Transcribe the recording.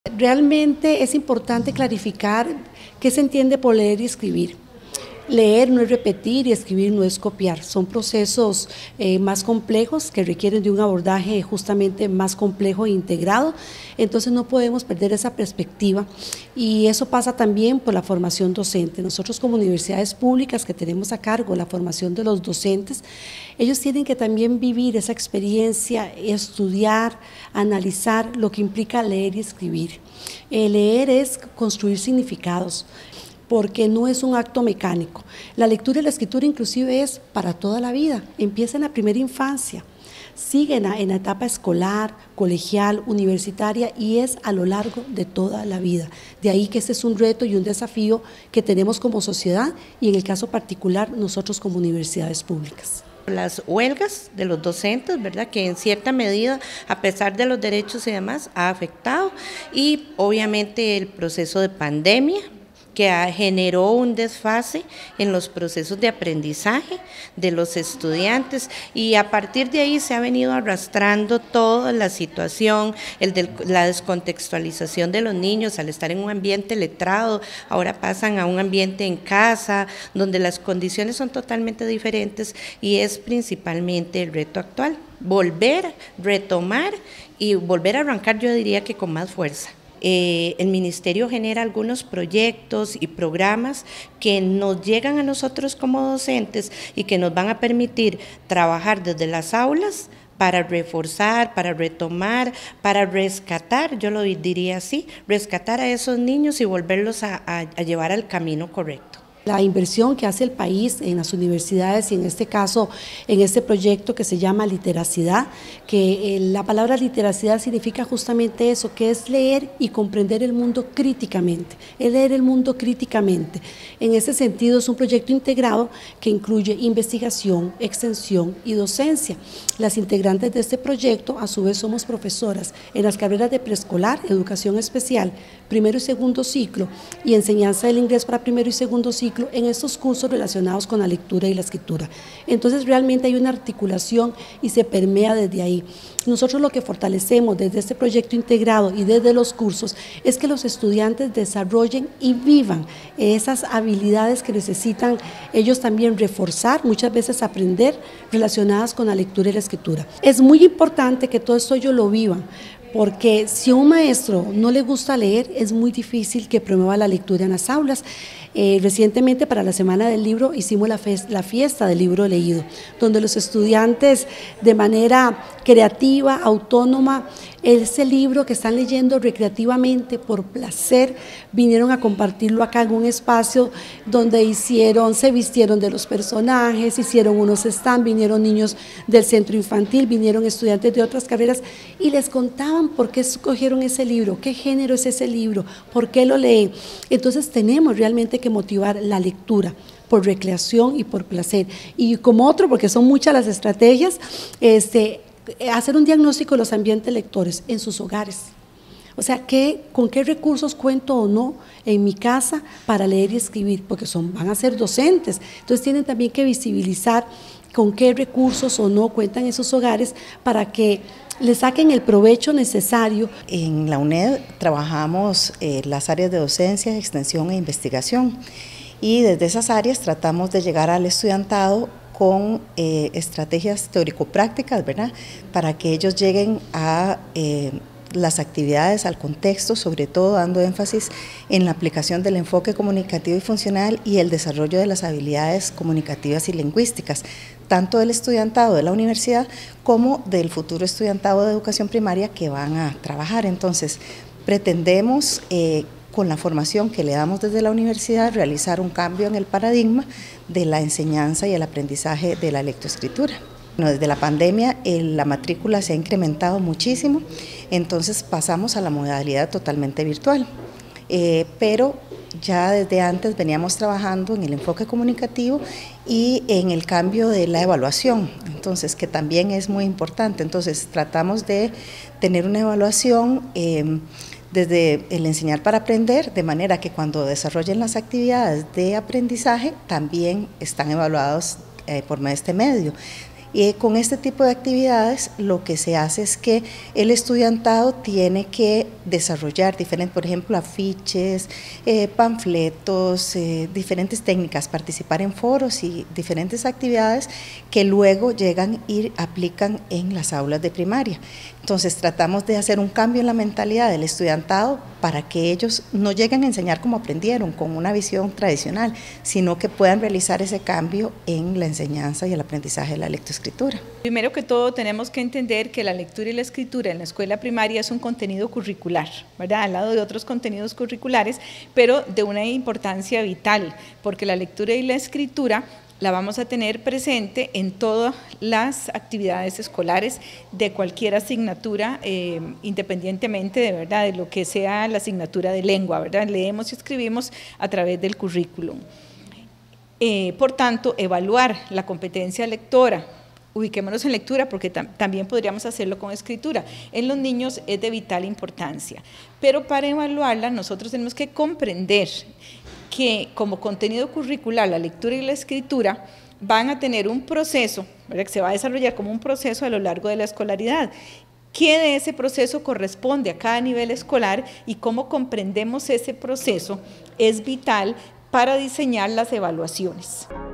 Realmente es importante clarificar qué se entiende por leer y escribir. Leer no es repetir y escribir no es copiar, son procesos más complejos que requieren de un abordaje justamente más complejo e integrado, entonces no podemos perder esa perspectiva y eso pasa también por la formación docente. Nosotros como universidades públicas que tenemos a cargo la formación de los docentes, ellos tienen que también vivir esa experiencia, estudiar, analizar lo que implica leer y escribir. Leer es construir significados, porque no es un acto mecánico. La lectura y la escritura inclusive es para toda la vida, empieza en la primera infancia, sigue en la etapa escolar, colegial, universitaria y es a lo largo de toda la vida. De ahí que este es un reto y un desafío que tenemos como sociedad y en el caso particular nosotros como universidades públicas. Las huelgas de los docentes, ¿verdad?, que en cierta medida, a pesar de los derechos y demás, ha afectado, y obviamente el proceso de pandemia, que generó un desfase en los procesos de aprendizaje de los estudiantes y a partir de ahí se ha venido arrastrando toda la situación, la descontextualización de los niños al estar en un ambiente letrado, ahora pasan a un ambiente en casa, donde las condiciones son totalmente diferentes y es principalmente el reto actual, volver, retomar y volver a arrancar, yo diría que con más fuerza. El Ministerio genera algunos proyectos y programas que nos llegan a nosotros como docentes y que nos van a permitir trabajar desde las aulas para reforzar, para retomar, para rescatar, yo lo diría así, rescatar a esos niños y volverlos a llevar al camino correcto. La inversión que hace el país en las universidades y en este caso en este proyecto que se llama literacidad, que la palabra literacidad significa justamente eso, que es leer y comprender el mundo críticamente, es leer el mundo críticamente. En ese sentido es un proyecto integrado que incluye investigación, extensión y docencia. Las integrantes de este proyecto a su vez somos profesoras en las carreras de preescolar, educación especial, primero y segundo ciclo y enseñanza del inglés para primero y segundo ciclo en estos cursos relacionados con la lectura y la escritura. Entonces realmente hay una articulación y se permea desde ahí. Nosotros lo que fortalecemos desde este proyecto integrado y desde los cursos es que los estudiantes desarrollen y vivan esas habilidades que necesitan ellos también reforzar, muchas veces aprender relacionadas con la lectura y la escritura. Es muy importante que todo esto ellos lo vivan, porque si a un maestro no le gusta leer, es muy difícil que promueva la lectura en las aulas. Recientemente para la Semana del Libro hicimos la fiesta del libro leído, donde los estudiantes de manera creativa, autónoma, ese libro que están leyendo recreativamente, por placer, vinieron a compartirlo acá en un espacio donde se vistieron de los personajes, hicieron unos stands, vinieron niños del centro infantil, vinieron estudiantes de otras carreras y les contaban por qué escogieron ese libro, qué género es ese libro, por qué lo leen. Entonces tenemos realmente que motivar la lectura por recreación y por placer. Y como otro, porque son muchas las estrategias, hacer un diagnóstico de los ambientes lectores en sus hogares. O sea, con qué recursos cuento o no en mi casa para leer y escribir, porque van a ser docentes. Entonces tienen también que visibilizar con qué recursos o no cuentan en sus hogares para que le saquen el provecho necesario. En la UNED trabajamos las áreas de docencia, extensión e investigación y desde esas áreas tratamos de llegar al estudiantado con estrategias teórico-prácticas, ¿verdad?, para que ellos lleguen a las actividades, al contexto, sobre todo dando énfasis en la aplicación del enfoque comunicativo y funcional y el desarrollo de las habilidades comunicativas y lingüísticas, tanto del estudiantado de la universidad como del futuro estudiantado de educación primaria que van a trabajar. Entonces, pretendemos con la formación que le damos desde la universidad realizar un cambio en el paradigma de la enseñanza y el aprendizaje de la lectoescritura. Bueno, desde la pandemia la matrícula se ha incrementado muchísimo, entonces pasamos a la modalidad totalmente virtual, pero ya desde antes veníamos trabajando en el enfoque comunicativo y en el cambio de la evaluación, entonces que también es muy importante. Entonces tratamos de tener una evaluación desde el enseñar para aprender, de manera que cuando desarrollen las actividades de aprendizaje también están evaluados por este medio. Con este tipo de actividades lo que se hace es que el estudiantado tiene que desarrollar diferentes, por ejemplo, afiches, panfletos, diferentes técnicas, participar en foros y diferentes actividades que luego llegan y aplican en las aulas de primaria. Entonces tratamos de hacer un cambio en la mentalidad del estudiantado para que ellos no lleguen a enseñar como aprendieron, con una visión tradicional, sino que puedan realizar ese cambio en la enseñanza y el aprendizaje de la lectoescritura. Primero que todo tenemos que entender que la lectura y la escritura en la escuela primaria es un contenido curricular, ¿verdad? Al lado de otros contenidos curriculares, pero de una importancia vital, porque la lectura y la escritura la vamos a tener presente en todas las actividades escolares de cualquier asignatura, independientemente de, ¿verdad?, de lo que sea la asignatura de lengua, ¿verdad? Leemos y escribimos a través del currículum. Por tanto, evaluar la competencia lectora, ubiquémonos en lectura porque también podríamos hacerlo con escritura, en los niños es de vital importancia, pero para evaluarla nosotros tenemos que comprender que como contenido curricular la lectura y la escritura van a tener un proceso, ¿verdad?, que se va a desarrollar como un proceso a lo largo de la escolaridad. ¿Qué de ese proceso corresponde a cada nivel escolar y cómo comprendemos ese proceso es vital para diseñar las evaluaciones?